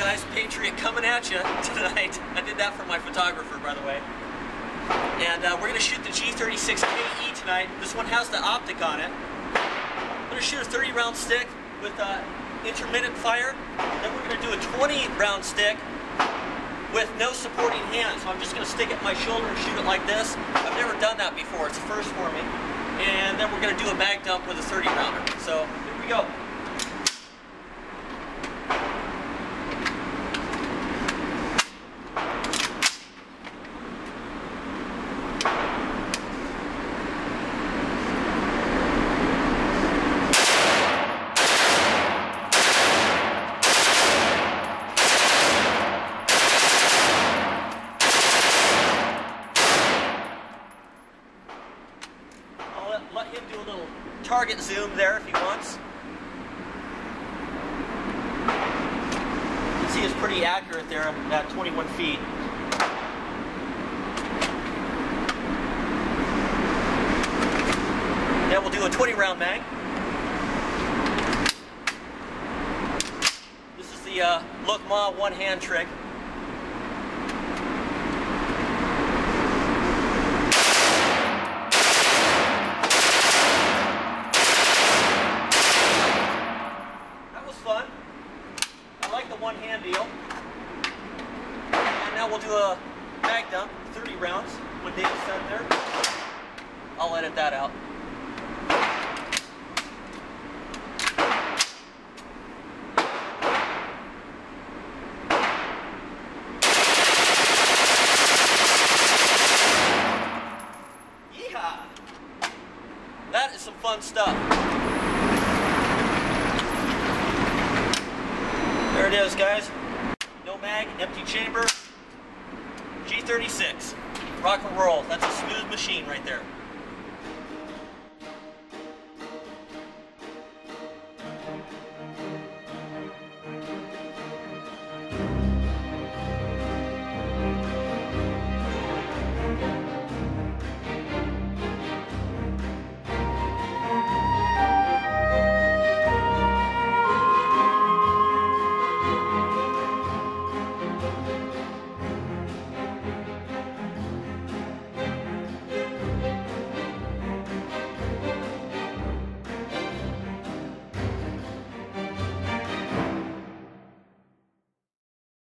guys, Patriot coming at you tonight. I did that for my photographer, by the way. And we're going to shoot the G36KE tonight. This one has the optic on it. I'm going to shoot a 30-round stick with intermittent fire. Then we're going to do a 20-round stick with no supporting hand. So I'm just going to stick it in my shoulder and shoot it like this. I've never done that before. It's a first for me. And then we're going to do a mag dump with a 30-rounder. So here we go. Let him do a little target zoom there if he wants. You can see it's pretty accurate there at 21 feet. Then we'll do a 20-round mag. This is the Look Ma one-hand trick. Fun. I like the one-hand deal. And now we'll do a mag dump, 30 rounds, when Dave's done there. I'll edit that out. Yeehaw! That is some fun stuff. There it is, guys. No mag, empty chamber. G36. Rock and roll. That's a smooth machine right there.